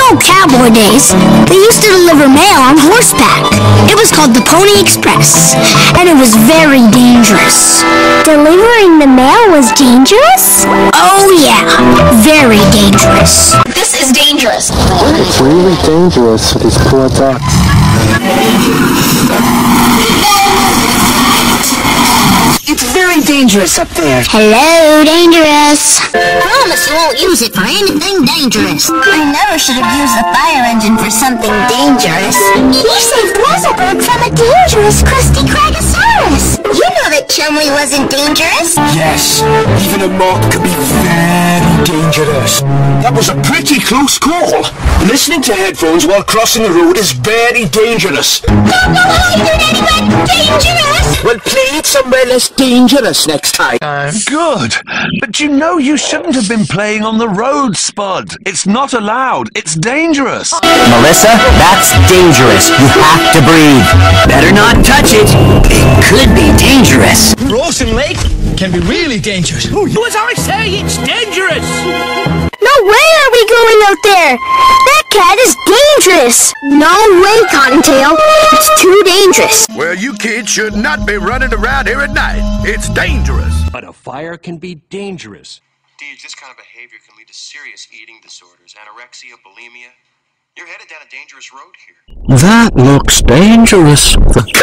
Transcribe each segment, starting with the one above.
old cowboy days, they used to deliver mail on horseback. It was called the Pony Express, and it was very dangerous. Delivering the mail was dangerous? Oh yeah, very dangerous. This is dangerous. It's really dangerous for these poor ducks. It's very dangerous up there. Hello, dangerous. Promise you won't use it for anything dangerous. I never should have used the fire engine for something dangerous. He saved Weatherberg from a dangerous Krusty Kragasaurus. You know that Chumley wasn't dangerous. Yes, even a mop could be very dangerous. That was a pretty close call. Listening to headphones while crossing the road is very dangerous. Don't go hiding anywhere dangerous. Well, play it somewhere less dangerous next time. Good. But you know you shouldn't have been playing on the road, Spud. It's not allowed. It's dangerous. Melissa, that's dangerous. You have to breathe. Better not touch it. It could be dangerous. Rawson Lake can be really dangerous. As I say, it's dangerous. No way are we going out there! That cat is dangerous! No way, Cottontail! It's too dangerous! Well, you kids should not be running around here at night. It's dangerous. But a fire can be dangerous. Deej, this kind of behavior can lead to serious eating disorders, anorexia, bulimia. You're headed down a dangerous road here. That looks dangerous.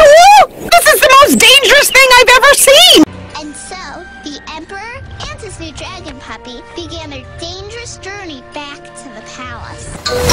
Cool! This is the most dangerous thing I've ever seen! And so, the Emperor and his new dragon puppy began their dangerous journey back to the palace.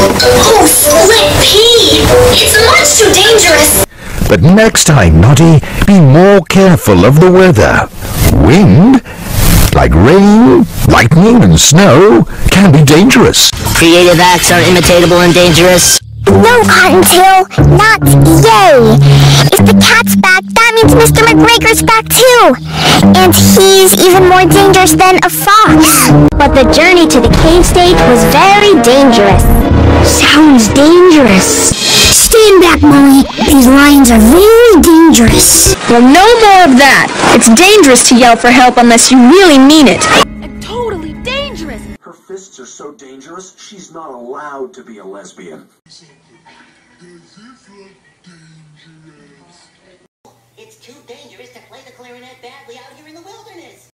Oh, split pea! It's much too dangerous. But next time, Noddy, be more careful of the weather. Wind, like rain, lightning, and snow, can be dangerous. Creative acts are imitatable and dangerous. No, Cottontail, not yay! If the cat's back, that means Mr. McGregor's back too! And he's even more dangerous than a fox! But the journey to the cave state was very dangerous. Sounds dangerous. Stand back, Molly. These lions are very dangerous. Well, no more of that. It's dangerous to yell for help unless you really mean it. Totally dangerous! Her fists are so dangerous, she's not allowed to be a lesbian.